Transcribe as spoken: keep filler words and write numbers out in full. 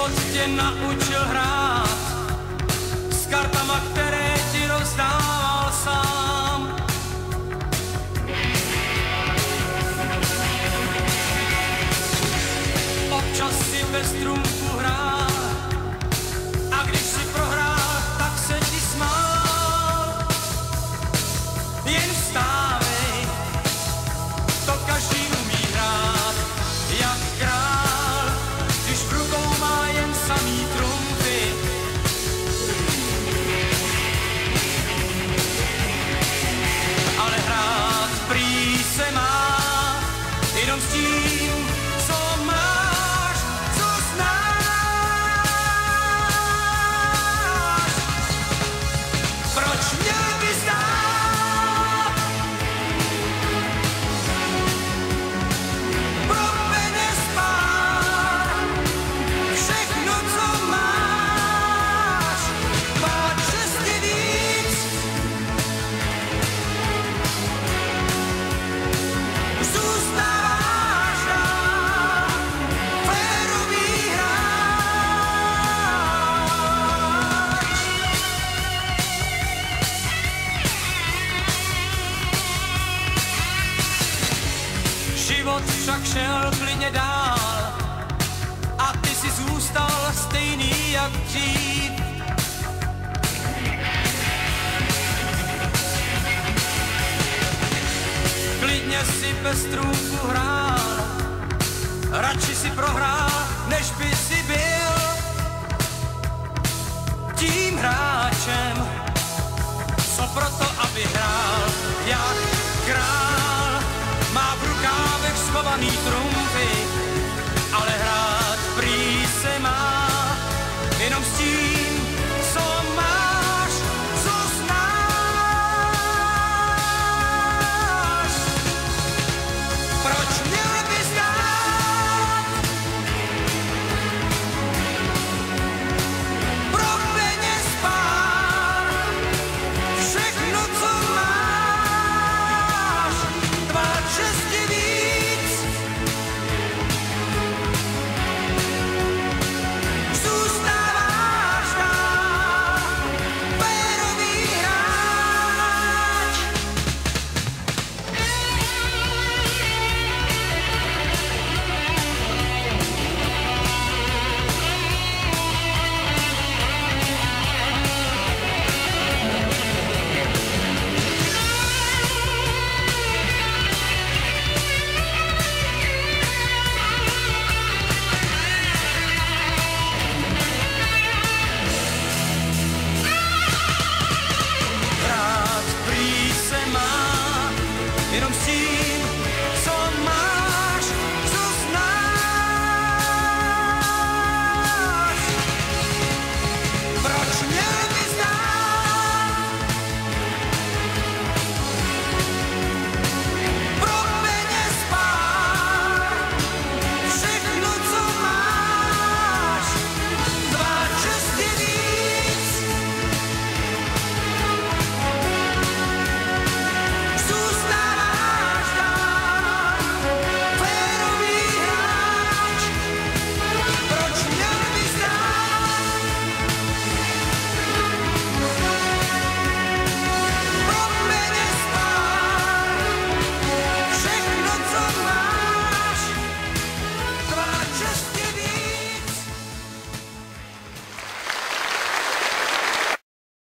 Život tě naučil hrát s kartama, které ti rozdával sám. Občas si bez trumfu hrál a když si prohrál, tak se ti smál. Jen vstávej, to každý umí hrát jak král, když v rukou má jen samý trumfy. Ale hrát prý se má jenom s tím, co máš, co znáš. Proč měl bys dát pro peněz pár všechno, co máš, pár čestě víc? Zůstáváš na férový hráč. Život však šel klidně dál a ty si zůstal stejný jak dřív. Klidně si bez trůku hrál, radši si prohrál, než by si byl tím hráčem, co proto, aby hrál jak král, má v rukávech schovaný trůn.